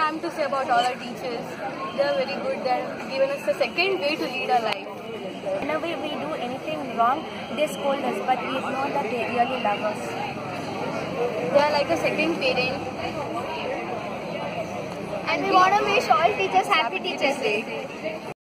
am to say about all our teachers. They are very good. They have given us a second way to lead our life. Whenever we do anything wrong, they scold us, but we know that they really love us. They are like a second parent. And we want to wish all teachers Happy Teachers Day.